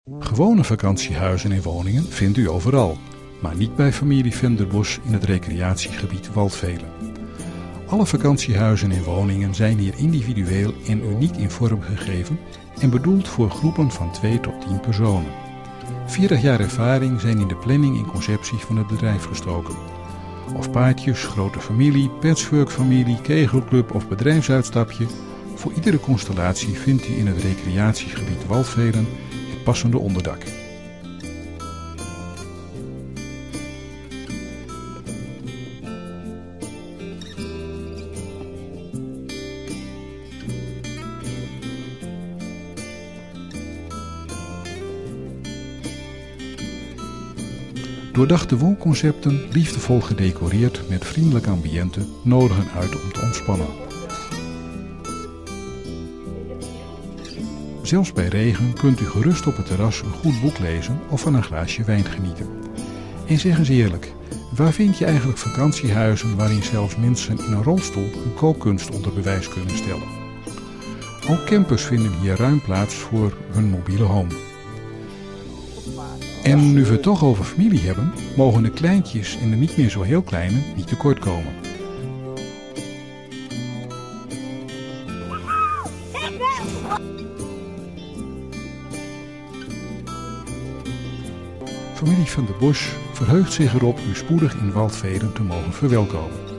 Gewone vakantiehuizen en woningen vindt u overal, maar niet bij familie Van der Bos in het recreatiegebied Waldvelen. Alle vakantiehuizen en woningen zijn hier individueel en uniek in vorm gegeven en bedoeld voor groepen van 2 tot 10 personen. 40 jaar ervaring zijn in de planning en conceptie van het bedrijf gestoken. Of paardjes, grote familie, patchworkfamilie, kegelclub of bedrijfsuitstapje, voor iedere constellatie vindt u in het recreatiegebied Waldvelen het passende onderdak. Doordachte woonconcepten, liefdevol gedecoreerd met vriendelijk ambiënte, nodigen uit om te ontspannen. Zelfs bij regen kunt u gerust op het terras een goed boek lezen of van een glaasje wijn genieten. En zeg eens eerlijk, waar vind je eigenlijk vakantiehuizen waarin zelfs mensen in een rolstoel hun kookkunst onder bewijs kunnen stellen? Ook campers vinden hier ruim plaats voor hun mobiele home. En nu we het toch over familie hebben, mogen de kleintjes en de niet meer zo heel kleine niet tekort komen. Familie Van der Bos verheugt zich erop u spoedig in Waldvelen te mogen verwelkomen.